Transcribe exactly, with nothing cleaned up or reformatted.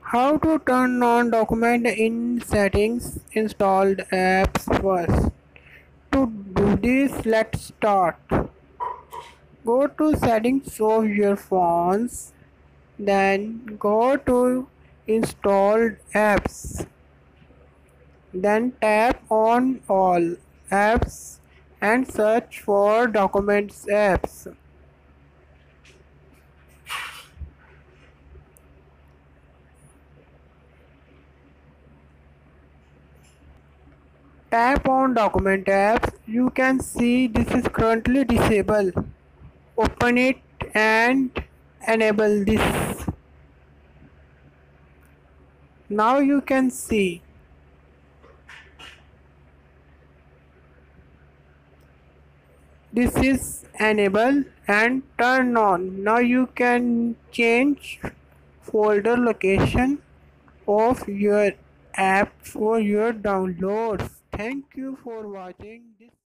How to turn on document in settings installed apps first. To do this, let's start. Go to settings of your phones, then go to installed apps, then tap on all apps and search for documents apps. Tap on document apps. You can see this is currently disabled. Open it and enable this. Now you can see this is enable and turn on. Now you can change folder location of your app for your downloads. Thank you for watching this.